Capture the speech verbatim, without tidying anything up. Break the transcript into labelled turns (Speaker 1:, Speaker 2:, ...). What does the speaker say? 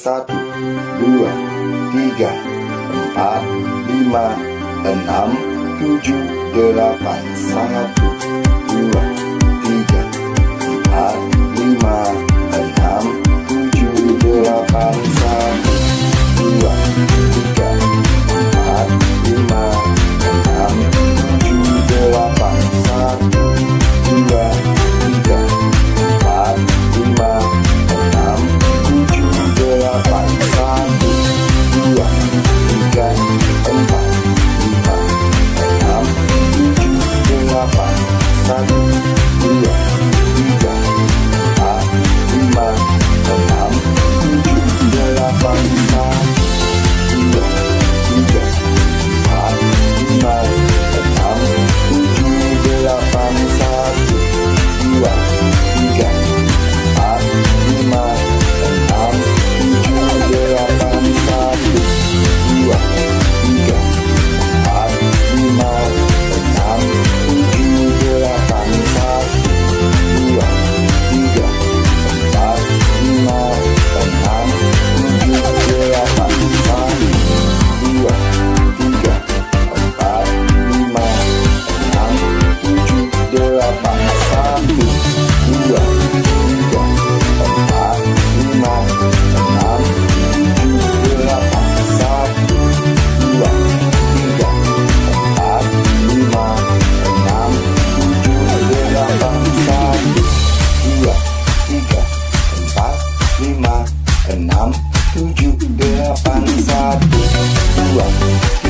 Speaker 1: satu, dua, tiga, empat, lima, enam, tujuh, delapan, satu, dua, tiga, empat, lima, enam, tujuh, delapan, satu, dua, tiga, empat, lima, enam, tujuh, delapan, satu, dua, tiga, empat, lima, enam, tujuh, delapan, satu, dua, tiga, empat, lima, enam, tujuh, delapan, satu, dua, tiga, empat, lima, enam, tujuh, delapan, satu, dua, tiga, empat, lima, enam, tujuh, delapan, satu, dua, tiga, empat, lima, enam, tujuh, delapan, satu, dua, tiga, empat, lima, enam, tujuh, delapan, satu, dua, tiga, empat, lima, enam, tujuh, delapan, satu, dua, tiga, empat, lima, enam, tujuh, delapan, satu, dua, tiga, empat, lima, enam, tujuh, delapan, satu, dua, tiga, empat, lima, enam, tujuh, delapan, satu, dua, tiga, empat, lima, enam, tujuh, delapan, satu, dua,